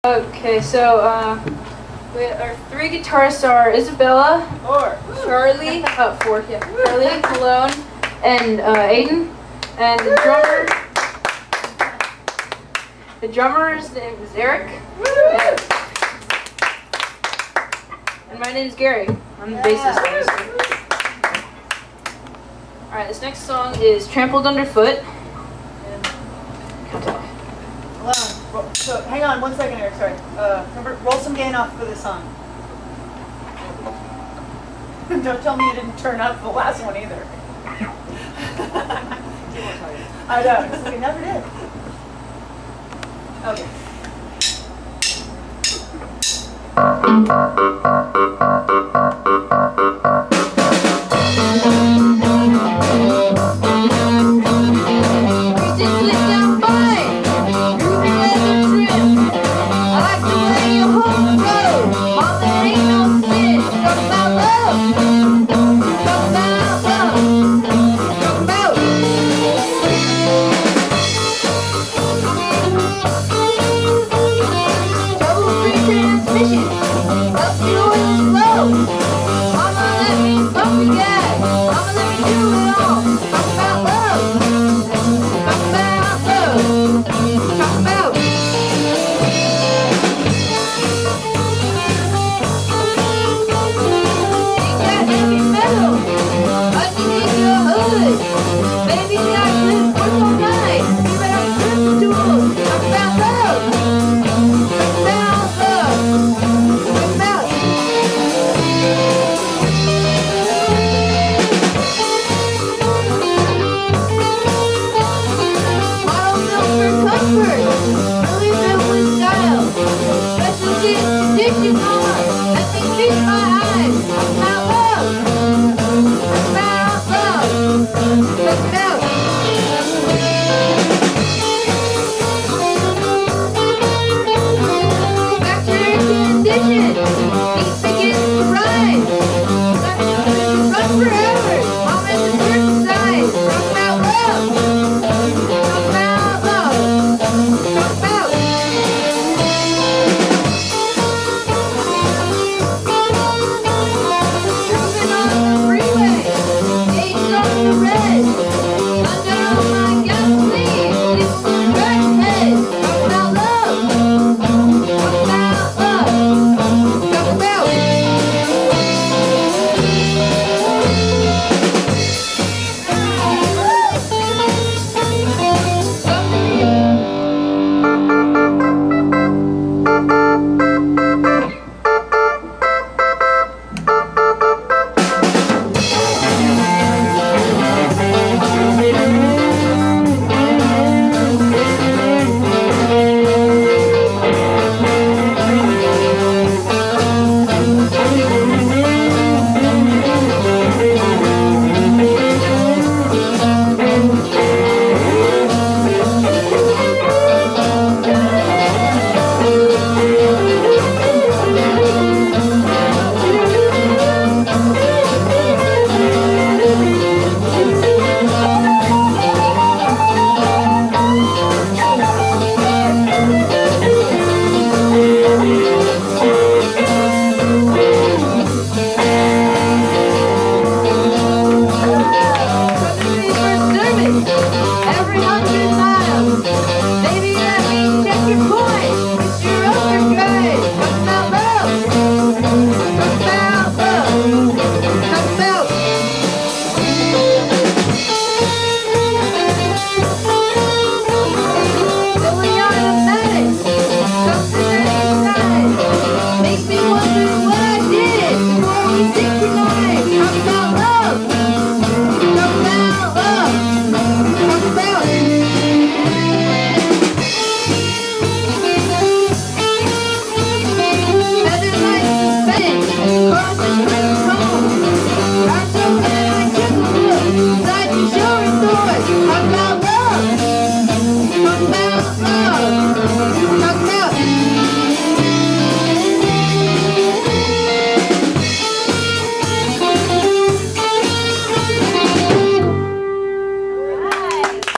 Okay, so our three guitarists are Isabella, Charlie, Charlie, Malone, and Aiden, and the drummer's name is Eric, and my name is Gary. I'm the bassist. All right, this next song is "Trampled Underfoot." So hang on 1 second, Eric. Sorry. Roll some gain off for this song. Don't tell me you didn't turn up the last one either. I know. We never did. Okay.